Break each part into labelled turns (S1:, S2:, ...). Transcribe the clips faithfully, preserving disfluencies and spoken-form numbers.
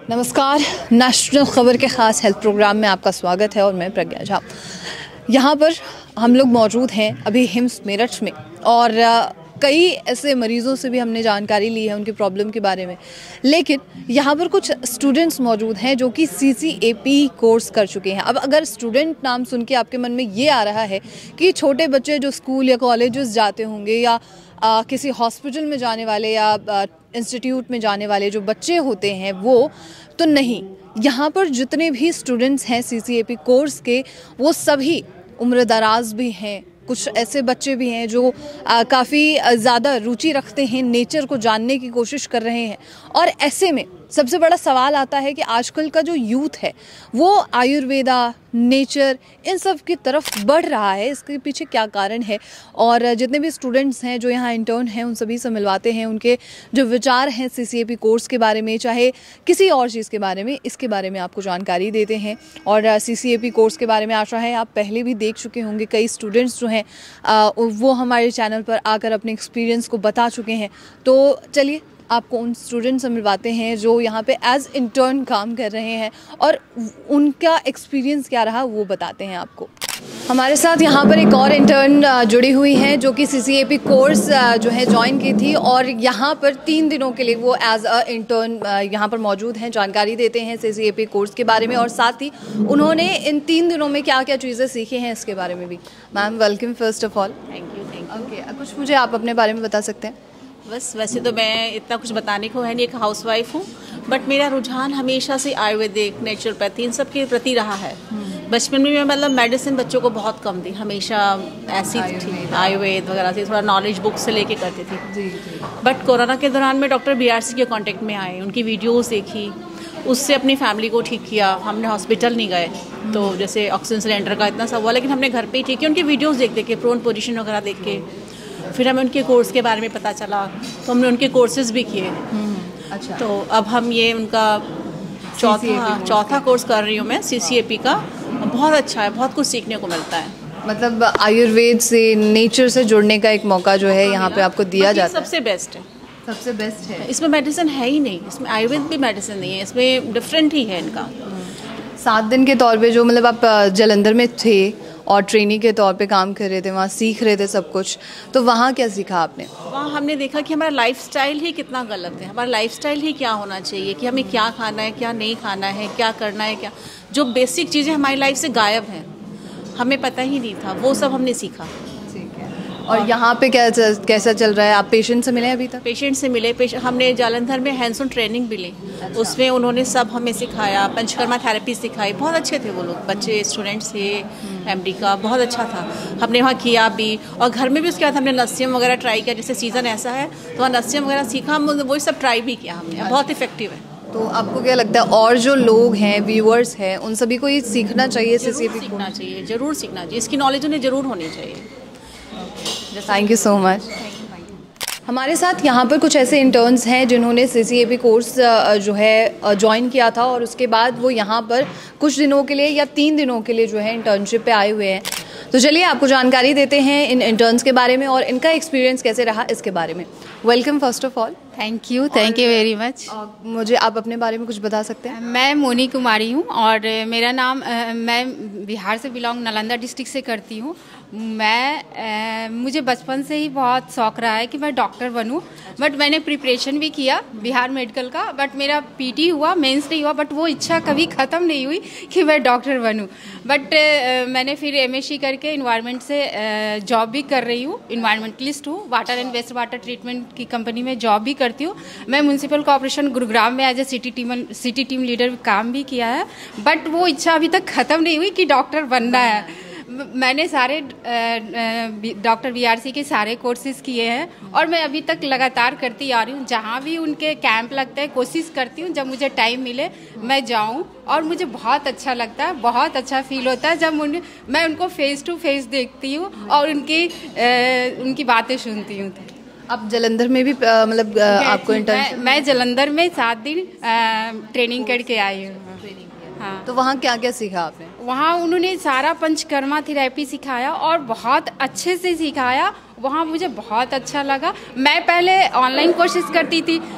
S1: नमस्कार, नेशनल खबर के ख़ास हेल्थ प्रोग्राम में आपका स्वागत है और मैं प्रज्ञा झा। यहाँ पर हम लोग मौजूद हैं अभी हिम्स मेरठ में और कई ऐसे मरीज़ों से भी हमने जानकारी ली है उनकी प्रॉब्लम के बारे में। लेकिन यहाँ पर कुछ स्टूडेंट्स मौजूद हैं जो कि सी सी ए पी कोर्स कर चुके हैं। अब अगर स्टूडेंट नाम सुन के आपके मन में ये आ रहा है कि छोटे बच्चे जो स्कूल या कॉलेजेस जाते होंगे या आ, किसी हॉस्पिटल में जाने वाले या इंस्टीट्यूट में जाने वाले जो बच्चे होते हैं वो, तो नहीं, यहाँ पर जितने भी स्टूडेंट्स हैं सी सी ए पी कोर्स के वो सभी उम्र दराज भी हैं। कुछ ऐसे बच्चे भी हैं जो काफ़ी ज़्यादा रुचि रखते हैं, नेचर को जानने की कोशिश कर रहे हैं। और ऐसे में सबसे बड़ा सवाल आता है कि आजकल का जो यूथ है वो आयुर्वेदा, नेचर, इन सब की तरफ बढ़ रहा है। इसके पीछे क्या कारण है? और जितने भी स्टूडेंट्स हैं जो यहाँ इंटर्न हैं उन सभी से मिलवाते हैं, उनके जो विचार हैं सी सी ए पी कोर्स के बारे में, चाहे किसी और चीज़ के बारे में, इसके बारे में आपको जानकारी देते हैं। और सी सी ए पी कोर्स के बारे में आशा है आप पहले भी देख चुके होंगे, कई स्टूडेंट्स जो हैं वो हमारे चैनल पर आकर अपने एक्सपीरियंस को बता चुके हैं। तो चलिए आपको उन स्टूडेंट से मिलवाते हैं जो यहाँ पे एज इंटर्न काम कर रहे हैं और उनका एक्सपीरियंस क्या रहा वो बताते हैं आपको। हमारे साथ यहाँ पर एक और इंटर्न जुड़ी हुई हैं जो कि सी सी ए पी कोर्स जो है ज्वाइन की थी और यहाँ पर तीन दिनों के लिए वो एज अ इंटर्न यहाँ पर मौजूद हैं, जानकारी देते हैं सी सी ए पी कोर्स के बारे में और साथ ही उन्होंने इन तीन दिनों में क्या क्या चीज़ें सीखी हैं इसके बारे में भी। Ma'am welcome first of all.
S2: Thank you thank you
S1: okay, कुछ मुझे आप अपने बारे में बता सकते हैं?
S2: बस वैसे तो मैं इतना कुछ बताने को है नहीं, एक हाउसवाइफ हूँ, बट मेरा रुझान हमेशा से आयुर्वेदिक, नेचुरोपैथी इन सब के प्रति रहा है। बचपन में मैं मतलब मेडिसिन बच्चों को बहुत कम दी, हमेशा ऐसी थी आयुर्वेद वगैरह से थोड़ा नॉलेज बुक से लेके करती थी। जी जी। बट कोरोना के दौरान में डॉक्टर बी आर सी के कांटेक्ट में आए, उनकी वीडियोस देखी, उससे अपनी फैमिली को ठीक किया। हमने हॉस्पिटल नहीं गए, तो जैसे ऑक्सीजन सिलेंडर का इतना सब हुआ, लेकिन हमने घर पे ही ठीक किया। उनकी वीडियोज़ देख देख के, प्रोन पोजिशन वगैरह देख के, फिर हमें उनके कोर्स के बारे में पता चला तो हमने उनके कोर्सेज भी किए।
S1: अच्छा।
S2: तो अब हम ये उनका चौथा चौथा कोर्स कर रही हूँ मैं सी सी ए पी का। बहुत अच्छा है, बहुत कुछ सीखने को मिलता है।
S1: मतलब आयुर्वेद से, नेचर से जुड़ने का एक मौका जो है यहाँ पे आपको दिया जाता है।
S2: सबसे बेस्ट है,
S1: सबसे बेस्ट है।
S2: इसमें मेडिसिन है ही नहीं, इसमें आयुर्वेद भी मेडिसिन नहीं है, इसमें डिफरेंट ही है इनका।
S1: सात दिन के तौर पे जो मतलब आप जालंधर में थे और ट्रेनी के तौर पे काम कर रहे थे, वहाँ सीख रहे थे सब कुछ, तो वहाँ क्या सीखा आपने?
S2: वहाँ हमने देखा कि हमारा लाइफस्टाइल ही कितना गलत है। हमारा लाइफस्टाइल ही क्या होना चाहिए, कि हमें क्या खाना है, क्या नहीं खाना है, क्या करना है, क्या जो बेसिक चीज़ें हमारी लाइफ से गायब हैं, हमें पता ही नहीं था, वो सब हमने सीखा।
S1: और यहाँ पे क्या कैसा चल रहा है? आप पेशेंट से मिले अभी तक?
S2: पेशेंट से मिले, पेशेंट हमने जालंधर में हैंड्स ऑन ट्रेनिंग भी ली। अच्छा। उसमें उन्होंने सब हमें सिखाया, पंचकर्मा थेरेपी सिखाई। बहुत अच्छे थे वो लोग, बच्चे स्टूडेंट्स थे एम डी का, बहुत अच्छा था। हमने वहाँ किया भी और घर में भी उसके बाद हमने नस्यम वगैरह ट्राई किया। जैसे सीज़न ऐसा है तो वहाँ नस्यम वगैरह सीखा, हम वही सब ट्राई भी किया हमने। अच्छा। बहुत इफेक्टिव है।
S1: तो आपको क्या लगता है और जो लोग हैं, व्यूअर्स हैं, उन सभी को ये सीखना चाहिए? सी सी ए पी
S2: सीखना चाहिए, ज़रूर सीखना चाहिए, इसकी नॉलेज उन्हें ज़रूर होनी चाहिए।
S1: Thank you so much. हमारे साथ यहाँ पर कुछ ऐसे इंटर्न्स हैं जिन्होंने सी सी ए पी कोर्स जो है ज्वाइन किया था और उसके बाद वो यहाँ पर कुछ दिनों के लिए या तीन दिनों के लिए जो है इंटर्नशिप पे आए हुए हैं। तो चलिए आपको जानकारी देते हैं इन इंटर्न्स के बारे में और इनका एक्सपीरियंस कैसे रहा इसके बारे में। Welcome first of all.
S3: Thank you thank you very much.
S1: मुझे आप अपने बारे में कुछ बता सकते हैं?
S3: मैं मोनी कुमारी हूँ और मेरा नाम, मैं बिहार से बिलोंग, नालंदा डिस्ट्रिक्ट से करती हूँ। मैं मुझे बचपन से ही बहुत शौक़ रहा है कि मैं डॉक्टर बनूँ, बट मैंने प्रिपरेशन भी किया बिहार मेडिकल का, बट मेरा पी टी हुआ, मेंस नहीं हुआ, बट वो इच्छा कभी ख़त्म नहीं हुई कि मैं डॉक्टर बनूँ। बट मैंने फिर एम एस सी करके इन्वायरमेंट से जॉब भी कर रही हूँ, इन्वायरमेंटलिस्ट हूँ, water and waste water treatment की कंपनी में जॉब भी करती हूँ। मैं म्यूनसिपल कॉर्पोरेशन गुरुग्राम में as a city team city team leader काम भी किया है, बट वो इच्छा अभी तक ख़त्म नहीं हुई कि डॉक्टर बनना है। मैंने सारे डॉक्टर बी आर सी के सारे कोर्सेज किए हैं और मैं अभी तक लगातार करती आ रही हूँ। जहाँ भी उनके कैंप लगता है कोशिश करती हूँ जब मुझे टाइम मिले मैं जाऊँ और मुझे बहुत अच्छा लगता है, बहुत अच्छा फील होता है जब उन मैं उनको फेस टू फेस देखती हूँ और उनकी उनकी बातें सुनती हूँ।
S1: आप जालंधर में भी मतलब आपको इंटर्नशिप?
S3: मैं, मैं जालंधर में सात दिन ट्रेनिंग करके आई हूँ।
S1: हाँ। तो वहाँ क्या क्या सीखा आपने?
S3: वहाँ उन्होंने सारा पंचकर्मा थेरेपी सिखाया और बहुत अच्छे से सिखाया। वहाँ मुझे बहुत अच्छा लगा। मैं पहले ऑनलाइन कोशिश करती थी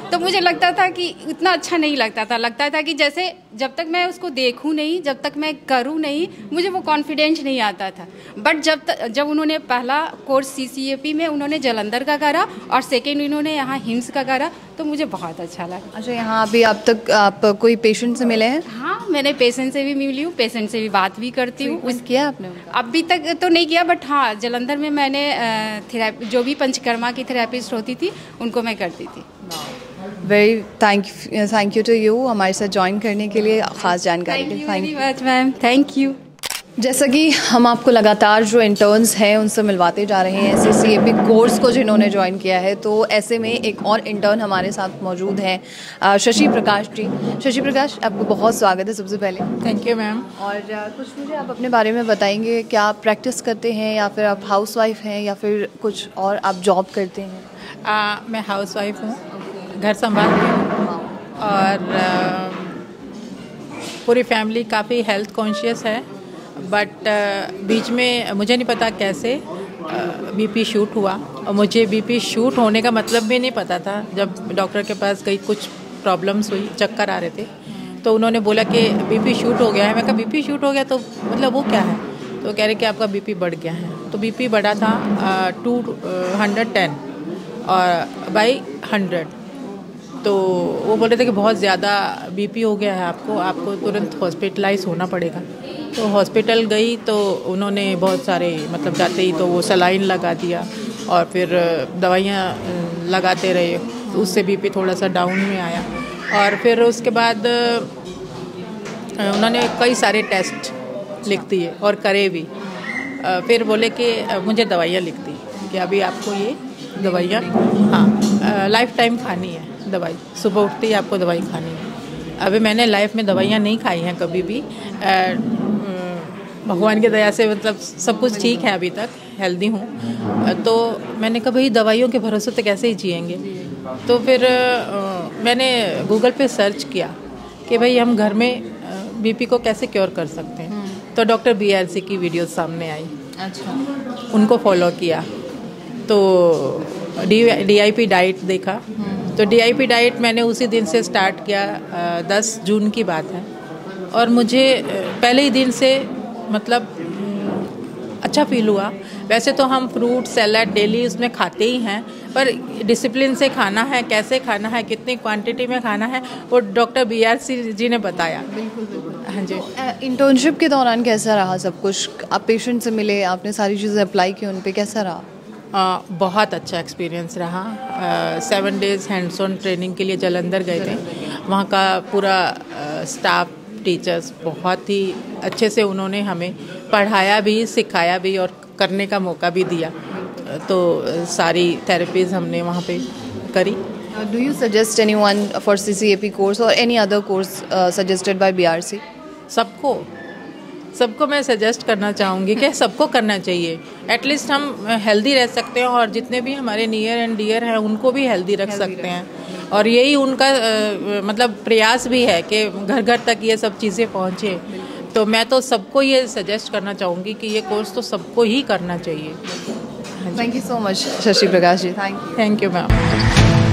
S3: तो मुझे लगता था कि इतना अच्छा नहीं लगता था लगता था कि जैसे जब तक मैं उसको देखूं नहीं, जब तक मैं करूं नहीं, मुझे वो कॉन्फिडेंस नहीं आता था। बट जब तक जब उन्होंने पहला course C C A P में उन्होंने जालंधर का करा और सेकेंड उन्होंने यहाँ हिम्स का करा, तो मुझे बहुत अच्छा लगा।
S1: अच्छा, यहाँ अभी आप तक आप कोई पेशेंट से मिले हैं?
S3: हाँ, मैंने पेशेंट से भी मिली हूँ, पेशेंट से भी बात भी करती हूँ।
S1: उस किया आपने?
S3: अभी तक तो नहीं किया, बट हाँ जालंधर में मैंने थेरेपी, जो भी पंचकर्मा की थेरेपिस्ट होती थी उनको मैं करती थी।
S1: Very thank thank you to you हमारे साथ ज्वाइन करने के लिए, ख़ास जानकारी के लिए।
S3: Thank you very much ma'am, thank you.
S1: जैसा कि हम आपको लगातार जो इंटर्न्स हैं उनसे मिलवाते जा रहे हैं सी सी ए पी कोर्स को जिन्होंने ज्वाइन किया है, तो ऐसे में एक और इंटर्न हमारे साथ मौजूद हैं, शशि प्रकाश जी। शशि प्रकाश, आपको बहुत स्वागत है सबसे पहले।
S4: Thank you ma'am.
S1: और कुछ मुझे आप अपने बारे में बताएंगे, क्या आप प्रैक्टिस करते हैं या फिर आप हाउस वाइफ हैं या फिर कुछ और आप जॉब करते हैं?
S4: आ, मैं हाउस वाइफ हूँ, घर संभालती हूँ और आ, पूरी फैमिली काफ़ी हेल्थ कॉन्शियस है। बट बीच में मुझे नहीं पता कैसे बीपी शूट हुआ, और मुझे बीपी शूट होने का मतलब भी नहीं पता था। जब डॉक्टर के पास गई, कुछ प्रॉब्लम्स हुई, चक्कर आ रहे थे, तो उन्होंने बोला कि बीपी शूट हो गया है। मैं कहा बीपी शूट हो गया तो मतलब वो क्या है? तो कह रहे कि आपका बीपी बढ़ गया है। तो बीपी बढ़ा था टू हंड्रेड टेन और बाई हंड्रेड। तो वो बोल रहे थे कि बहुत ज़्यादा बीपी हो गया है आपको, आपको तुरंत हॉस्पिटलाइज होना पड़ेगा। तो हॉस्पिटल गई तो उन्होंने बहुत सारे मतलब जाते ही तो वो सलाइन लगा दिया और फिर दवाइयाँ लगाते रहे, तो उससे बीपी थोड़ा सा डाउन में आया। और फिर उसके बाद उन्होंने कई सारे टेस्ट लिख दिए और करे भी। फिर बोले कि मुझे दवाइयाँ लिख दी कि अभी आपको ये दवाइयाँ हाँ लाइफ टाइम खानी है दवाई, सुबह उठते ही आपको दवाई खानी है। अभी मैंने लाइफ में दवाइयाँ नहीं खाई हैं कभी भी, भगवान की दया से मतलब सब कुछ ठीक है, अभी तक हेल्दी हूँ। तो मैंने कहा भाई दवाइयों के भरोसे तो कैसे ही जिएंगे। तो फिर आ, मैंने गूगल पे सर्च किया कि भाई हम घर में बीपी को कैसे क्योर कर सकते हैं। तो डॉक्टर बी आर सी की वीडियो सामने आई।
S1: अच्छा,
S4: उनको फॉलो किया। तो D D I P diet देखा। तो डी आई पी डाइट मैंने उसी दिन से स्टार्ट किया, दस जून की बात है। और मुझे पहले ही दिन से मतलब अच्छा फील हुआ। वैसे तो हम फ्रूट सैलड डेली उसमें खाते ही हैं, पर डिसिप्लिन से खाना है, कैसे खाना है, कितनी क्वांटिटी में खाना है, वो doctor B R C ji ने बताया।
S1: बिल्कुल बिल्कुल।
S4: हाँ जी।
S1: इंटर्नशिप के दौरान कैसा रहा सब कुछ? आप पेशेंट से मिले, आपने सारी चीज़ें अप्लाई की उन पे, कैसा रहा?
S4: आ, बहुत अच्छा एक्सपीरियंस रहा। Seven days hands on training के लिए जालंधर गए थे। वहाँ का पूरा स्टाफ, टीचर्स बहुत ही अच्छे से उन्होंने हमें पढ़ाया भी, सिखाया भी और करने का मौका भी दिया। तो सारी थेरेपीज़ हमने वहाँ पे करी।
S1: Do you suggest anyone for C C A P course और any other course suggested by B R C?
S4: सबको सबको मैं सजेस्ट करना चाहूँगी कि सबको करना चाहिए। एटलीस्ट हम हेल्दी रह सकते हैं और जितने भी हमारे नियर एंड डियर हैं उनको भी हेल्दी रख सकते हैं। और यही उनका आ, मतलब प्रयास भी है कि घर घर तक ये सब चीज़ें पहुँचे। तो मैं तो सबको ये सजेस्ट करना चाहूँगी कि ये कोर्स तो सबको ही करना चाहिए।
S1: Thank you so much Shashi Prakash ji. Thank you.
S4: Thank you ma'am.